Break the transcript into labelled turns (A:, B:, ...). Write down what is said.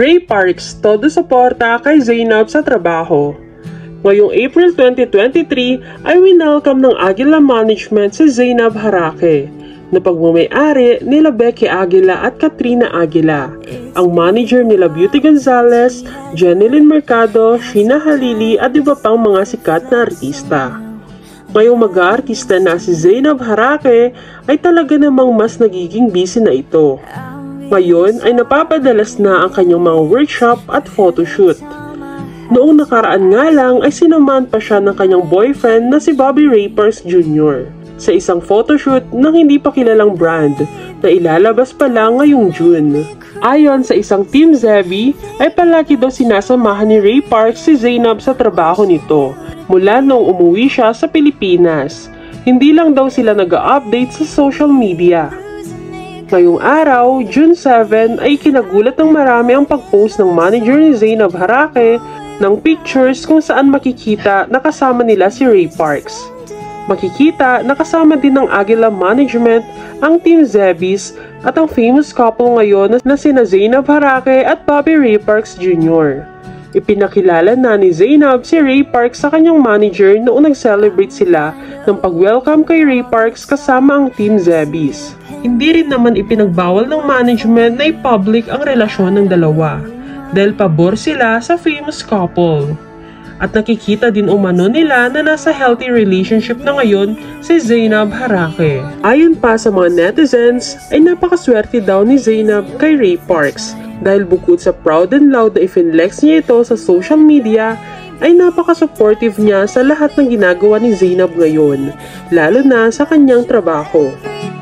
A: Ray Parks, todo suporta kay Zainab sa trabaho. Ngayong April 2023 ay winelcome ng Aguila Management si Zainab Harake na pagmamay-ari nila Becky Aguila at Katrina Aguila. Ang manager nila Beauty Gonzalez, Jeneline Mercado, Sheena Halili at iba pang mga sikat na artista. Ngayong mag-aartista na si Zainab Harake ay talaga namang mas nagiging busy na ito. Ngayon ay napapadalas na ang kanyang mga workshop at photoshoot. Noong nakaraan nga lang ay sinamahan pa siya ng kanyang boyfriend na si Bobby Ray Parks Jr. sa isang photoshoot ng hindi pa kilalang brand na ilalabas pa lang ngayong June. Ayon sa isang Team Zebi ay palagi daw sinasamahan ni Ray Parks si Zainab sa trabaho nito mula noong umuwi siya sa Pilipinas. Hindi lang daw sila nag-update sa social media. Ngayong araw, June 7, ay kinagulat ng marami ang pag-post ng manager ni Zainab Harake ng pictures kung saan makikita na kasama nila si Ray Parks. Makikita na kasama din ng Aguila Management ang Team Zebis at ang famous couple ngayon na sina Zainab Harake at Bobby Ray Parks Jr. Ipinakilala na ni Zainab si Ray Parks sa kanyang manager noong nag-celebrate sila ng pag-welcome kay Ray Parks kasama ang Team Zebis. Hindi rin naman ipinagbawal ng management na i-public ang relasyon ng dalawa dahil pabor sila sa famous couple. At nakikita din umano nila na nasa healthy relationship na ngayon si Zainab Harake. Ayon pa sa mga netizens ay napakaswerte daw ni Zainab kay Ray Parks dahil bukod sa proud and loud na i-flex niya ito sa social media ay napaka-supportive niya sa lahat ng ginagawa ni Zainab ngayon, lalo na sa kanyang trabaho.